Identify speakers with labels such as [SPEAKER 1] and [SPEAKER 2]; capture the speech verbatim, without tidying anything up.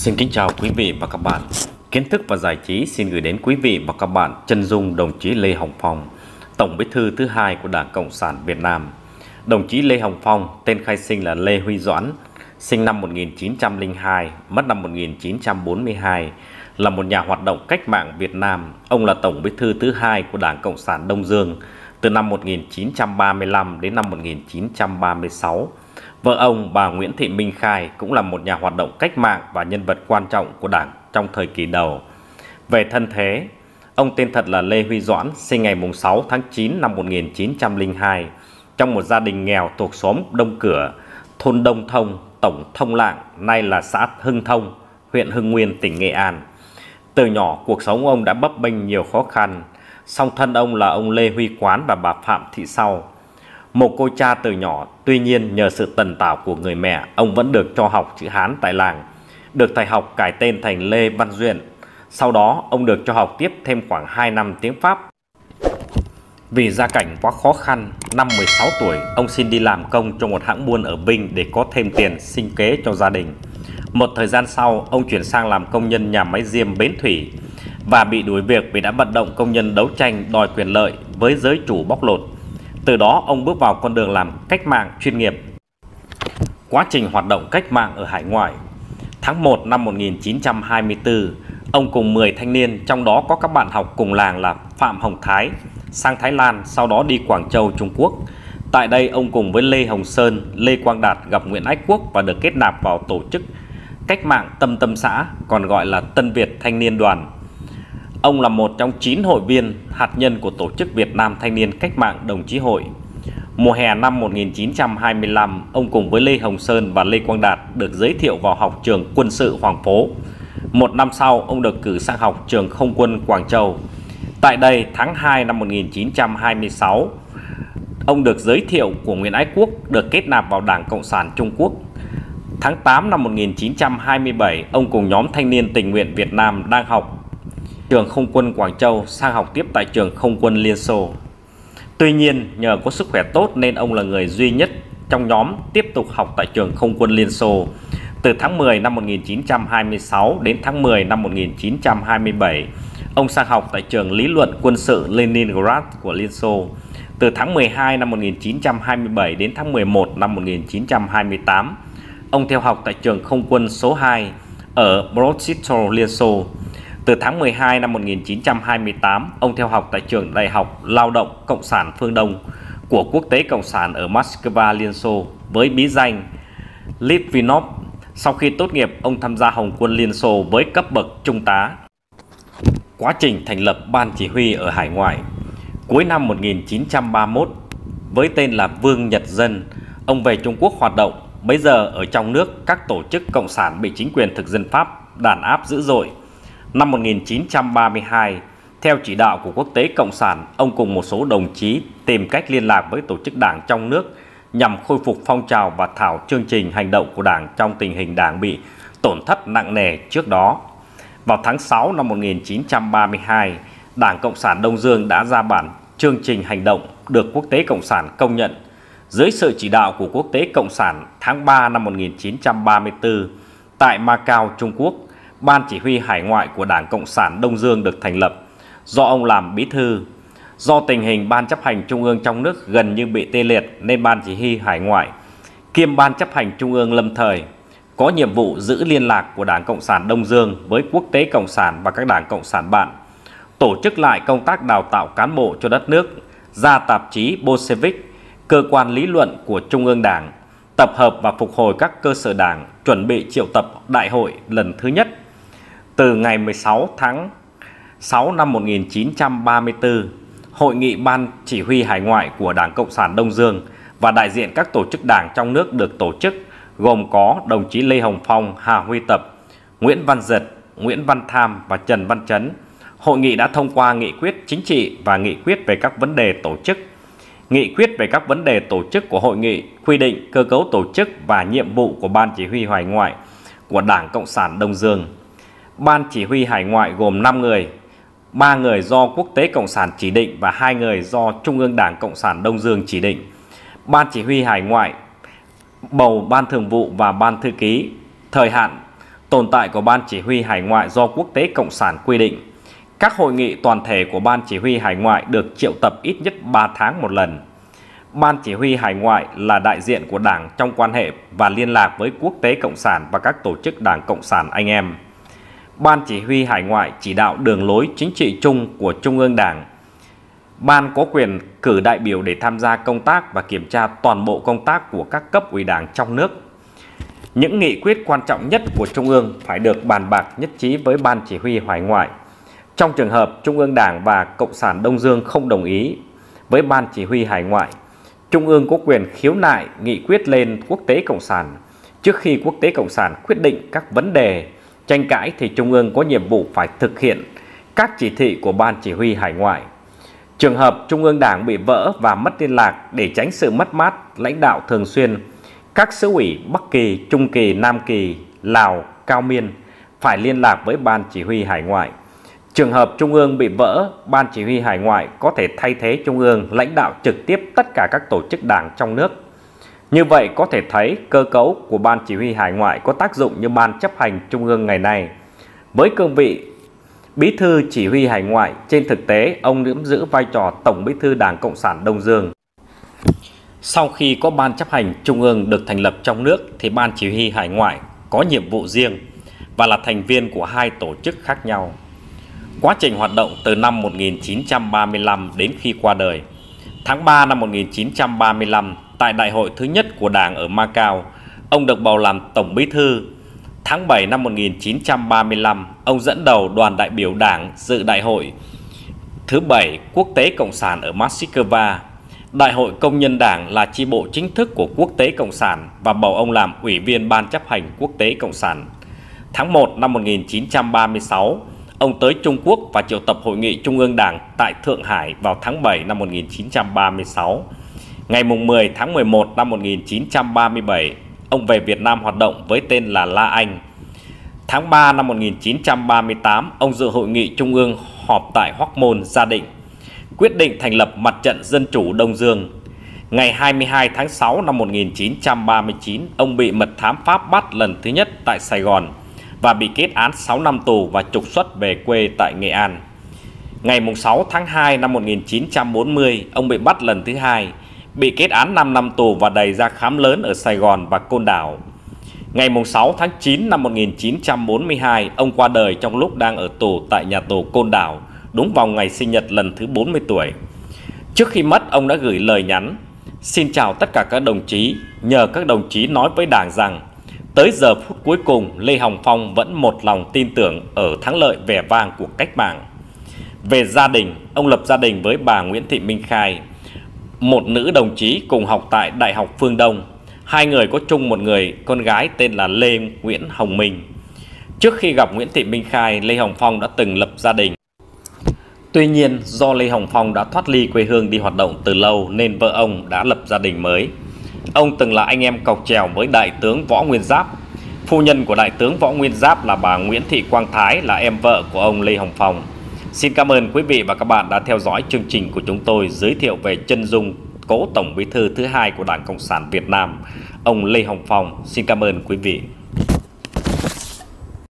[SPEAKER 1] Xin kính chào quý vị và các bạn. Kiến thức và giải trí xin gửi đến quý vị và các bạn chân dung đồng chí Lê Hồng Phong, Tổng Bí thư thứ hai của Đảng Cộng sản Việt Nam. Đồng chí Lê Hồng Phong, tên khai sinh là Lê Huy Doãn, sinh năm một nghìn chín trăm lẻ hai, mất năm một nghìn chín trăm bốn mươi hai, là một nhà hoạt động cách mạng Việt Nam. Ông là Tổng Bí thư thứ hai của Đảng Cộng sản Đông Dương từ năm một nghìn chín trăm ba mươi lăm đến năm một nghìn chín trăm ba mươi sáu. Vợ ông, bà Nguyễn Thị Minh Khai, cũng là một nhà hoạt động cách mạng và nhân vật quan trọng của Đảng trong thời kỳ đầu. Về thân thế, ông tên thật là Lê Huy Doãn, sinh ngày sáu tháng chín năm một nghìn chín trăm lẻ hai, trong một gia đình nghèo thuộc xóm Đông Cửa, thôn Đông Thông, tổng Thông Lạng, nay là xã Hưng Thông, huyện Hưng Nguyên, tỉnh Nghệ An. Từ nhỏ, cuộc sống ông đã bấp bênh nhiều khó khăn. Song thân ông là ông Lê Huy Quán và bà Phạm Thị Sau, một cô cha từ nhỏ. Tuy nhiên, nhờ sự tần tảo của người mẹ, ông vẫn được cho học chữ Hán tại làng, được thầy học cải tên thành Lê Văn Duyện. Sau đó, ông được cho học tiếp thêm khoảng hai năm tiếng Pháp. Vì gia cảnh quá khó khăn, năm mười sáu tuổi, ông xin đi làm công cho một hãng buôn ở Vinh để có thêm tiền sinh kế cho gia đình. Một thời gian sau, ông chuyển sang làm công nhân nhà máy diêm Bến Thủy và bị đuổi việc vì đã vận động công nhân đấu tranh đòi quyền lợi với giới chủ bóc lột. Từ đó, ông bước vào con đường làm cách mạng chuyên nghiệp. Quá trình hoạt động cách mạng ở hải ngoại. Tháng một năm một nghìn chín trăm hai mươi tư, ông cùng mười thanh niên, trong đó có các bạn học cùng làng là Phạm Hồng Thái, sang Thái Lan, sau đó đi Quảng Châu, Trung Quốc. Tại đây, ông cùng với Lê Hồng Sơn, Lê Quang Đạt gặp Nguyễn Ái Quốc và được kết nạp vào tổ chức cách mạng Tâm Tâm Xã, còn gọi là Tân Việt Thanh Niên Đoàn. Ông là một trong chín hội viên hạt nhân của tổ chức Việt Nam Thanh niên Cách mạng Đồng chí Hội. Mùa hè năm một nghìn chín trăm hai mươi lăm, ông cùng với Lê Hồng Sơn và Lê Quang Đạt được giới thiệu vào học trường quân sự Hoàng Phố. Một năm sau, ông được cử sang học trường không quân Quảng Châu. Tại đây, tháng hai năm một nghìn chín trăm hai mươi sáu, ông được giới thiệu của Nguyễn Ái Quốc, được kết nạp vào Đảng Cộng sản Trung Quốc. Tháng tám năm một nghìn chín trăm hai mươi bảy, ông cùng nhóm thanh niên tình nguyện Việt Nam đang học trường không quân Quảng Châu sang học tiếp tại trường không quân Liên Xô. Tuy nhiên, nhờ có sức khỏe tốt nên ông là người duy nhất trong nhóm tiếp tục học tại trường không quân Liên Xô. Từ tháng mười năm một nghìn chín trăm hai mươi sáu đến tháng mười năm một nghìn chín trăm hai mươi bảy, ông sang học tại trường lý luận quân sự Leningrad của Liên Xô. Từ tháng mười hai năm một nghìn chín trăm hai mươi bảy đến tháng mười một năm một nghìn chín trăm hai mươi tám, ông theo học tại trường không quân số hai ở Brostitov, Liên Xô. Từ tháng mười hai năm một nghìn chín trăm hai mươi tám, ông theo học tại trường Đại học Lao động Cộng sản Phương Đông của Quốc tế Cộng sản ở Moscow, Liên Xô với bí danh Litvinov. Sau khi tốt nghiệp, ông tham gia Hồng quân Liên Xô với cấp bậc trung tá. Quá trình thành lập ban chỉ huy ở hải ngoại. Cuối năm một nghìn chín trăm ba mươi mốt, với tên là Vương Nhật Dân, ông về Trung Quốc hoạt động. Bấy giờ ở trong nước, các tổ chức cộng sản bị chính quyền thực dân Pháp đàn áp dữ dội. Năm một nghìn chín trăm ba mươi hai, theo chỉ đạo của Quốc tế Cộng sản, ông cùng một số đồng chí tìm cách liên lạc với tổ chức đảng trong nước nhằm khôi phục phong trào và thảo chương trình hành động của đảng trong tình hình đảng bị tổn thất nặng nề trước đó. Vào tháng sáu năm một nghìn chín trăm ba mươi hai, Đảng Cộng sản Đông Dương đã ra bản chương trình hành động được Quốc tế Cộng sản công nhận. Dưới sự chỉ đạo của Quốc tế Cộng sản, tháng ba năm một nghìn chín trăm ba mươi tư, tại Macau, Trung Quốc, Ban chỉ huy hải ngoại của Đảng Cộng sản Đông Dương được thành lập, do ông làm bí thư. Do tình hình Ban chấp hành Trung ương trong nước gần như bị tê liệt nên Ban chỉ huy hải ngoại kiêm Ban chấp hành Trung ương lâm thời có nhiệm vụ giữ liên lạc của Đảng Cộng sản Đông Dương với Quốc tế Cộng sản và các đảng Cộng sản bạn, tổ chức lại công tác đào tạo cán bộ cho đất nước, ra tạp chí Bolshevik, cơ quan lý luận của Trung ương Đảng, tập hợp và phục hồi các cơ sở đảng, chuẩn bị triệu tập đại hội lần thứ nhất. Từ ngày mười sáu tháng sáu năm một nghìn chín trăm ba mươi tư, Hội nghị Ban chỉ huy hải ngoại của Đảng Cộng sản Đông Dương và đại diện các tổ chức đảng trong nước được tổ chức, gồm có đồng chí Lê Hồng Phong, Hà Huy Tập, Nguyễn Văn Giật, Nguyễn Văn Tham và Trần Văn Chấn. Hội nghị đã thông qua nghị quyết chính trị và nghị quyết về các vấn đề tổ chức. Nghị quyết về các vấn đề tổ chức của hội nghị quy định cơ cấu tổ chức và nhiệm vụ của Ban chỉ huy hải ngoại của Đảng Cộng sản Đông Dương. Ban chỉ huy hải ngoại gồm năm người, ba người do Quốc tế Cộng sản chỉ định và hai người do Trung ương Đảng Cộng sản Đông Dương chỉ định. Ban chỉ huy hải ngoại bầu ban thường vụ và ban thư ký, thời hạn Tồn tại của Ban Chỉ huy Hải ngoại do quốc tế cộng sản quy định. Các hội nghị toàn thể của Ban Chỉ huy Hải ngoại được triệu tập ít nhất ba tháng một lần. Ban Chỉ huy Hải ngoại là đại diện của Đảng trong quan hệ và liên lạc với quốc tế cộng sản và các tổ chức Đảng Cộng sản anh em. Ban Chỉ huy Hải ngoại chỉ đạo đường lối chính trị chung của Trung ương Đảng. Ban có quyền cử đại biểu để tham gia công tác và kiểm tra toàn bộ công tác của các cấp ủy Đảng trong nước. Những nghị quyết quan trọng nhất của Trung ương phải được bàn bạc nhất trí với Ban Chỉ huy Hải ngoại. Trong trường hợp Trung ương Đảng và Cộng sản Đông Dương không đồng ý với Ban Chỉ huy Hải ngoại, Trung ương có quyền khiếu nại nghị quyết lên quốc tế cộng sản. Trước khi quốc tế cộng sản quyết định các vấn đề tranh cãi thì Trung ương có nhiệm vụ phải thực hiện các chỉ thị của Ban Chỉ huy Hải ngoại. Trường hợp Trung ương Đảng bị vỡ và mất liên lạc, để tránh sự mất mát lãnh đạo thường xuyên, các xứ ủy Bắc Kỳ, Trung Kỳ, Nam Kỳ, Lào, Cao Miên phải liên lạc với Ban Chỉ huy Hải ngoại. Trường hợp Trung ương bị vỡ, Ban Chỉ huy Hải ngoại có thể thay thế Trung ương lãnh đạo trực tiếp tất cả các tổ chức đảng trong nước. Như vậy có thể thấy cơ cấu của Ban Chỉ huy Hải ngoại có tác dụng như Ban chấp hành Trung ương ngày nay. Với cương vị Bí thư Chỉ huy Hải ngoại, trên thực tế ông nắm giữ vai trò Tổng Bí thư Đảng Cộng sản Đông Dương. Sau khi có Ban chấp hành Trung ương được thành lập trong nước thì Ban Chỉ huy Hải ngoại có nhiệm vụ riêng và là thành viên của hai tổ chức khác nhau. Quá trình hoạt động từ năm một nghìn chín trăm ba mươi lăm đến khi qua đời. Tháng ba năm một nghìn chín trăm ba mươi lăm, tại đại hội thứ nhất của Đảng ở Macau, ông được bầu làm Tổng Bí thư. Tháng bảy năm một nghìn chín trăm ba mươi lăm, ông dẫn đầu đoàn đại biểu Đảng dự đại hội thứ bảy Quốc tế Cộng sản ở Moscow. Đại hội Công nhân Đảng là chi bộ chính thức của Quốc tế Cộng sản và bầu ông làm Ủy viên Ban chấp hành Quốc tế Cộng sản. Tháng một năm một nghìn chín trăm ba mươi sáu, ông tới Trung Quốc và triệu tập Hội nghị Trung ương Đảng tại Thượng Hải vào tháng bảy năm một nghìn chín trăm ba mươi sáu. Ngày mười tháng mười một năm một nghìn chín trăm ba mươi bảy, ông về Việt Nam hoạt động với tên là La Anh. Tháng ba năm một nghìn chín trăm ba mươi tám, ông dự Hội nghị Trung ương họp tại Hoc Mon, Gia Định, quyết định thành lập Mặt trận Dân chủ Đông Dương. Ngày hai mươi hai tháng sáu năm một nghìn chín trăm ba mươi chín, ông bị mật thám Pháp bắt lần thứ nhất tại Sài Gòn và bị kết án sáu năm tù và trục xuất về quê tại Nghệ An. Ngày sáu tháng hai năm một nghìn chín trăm bốn mươi, ông bị bắt lần thứ hai, bị kết án năm năm tù và đầy ra khám lớn ở Sài Gòn và Côn Đảo. Ngày sáu tháng chín năm một nghìn chín trăm bốn mươi hai, ông qua đời trong lúc đang ở tù tại nhà tù Côn Đảo, đúng vào ngày sinh nhật lần thứ bốn mươi tuổi. Trước khi mất, ông đã gửi lời nhắn: xin chào tất cả các đồng chí, nhờ các đồng chí nói với Đảng rằng tới giờ phút cuối cùng, Lê Hồng Phong vẫn một lòng tin tưởng ở thắng lợi vẻ vang của cách mạng. Về gia đình, ông lập gia đình với bà Nguyễn Thị Minh Khai, một nữ đồng chí cùng học tại Đại học Phương Đông. Hai người có chung một người con gái tên là Lê Nguyễn Hồng Minh. Trước khi gặp Nguyễn Thị Minh Khai, Lê Hồng Phong đã từng lập gia đình. Tuy nhiên, do Lê Hồng Phong đã thoát ly quê hương đi hoạt động từ lâu nên vợ ông đã lập gia đình mới. Ông từng là anh em cọc chèo với Đại tướng Võ Nguyên Giáp. Phu nhân của Đại tướng Võ Nguyên Giáp là bà Nguyễn Thị Quang Thái, là em vợ của ông Lê Hồng Phong. Xin cảm ơn quý vị và các bạn đã theo dõi chương trình của chúng tôi giới thiệu về chân dung cố Tổng Bí thư thứ hai của Đảng Cộng sản Việt Nam, ông Lê Hồng Phong. Xin cảm ơn quý vị.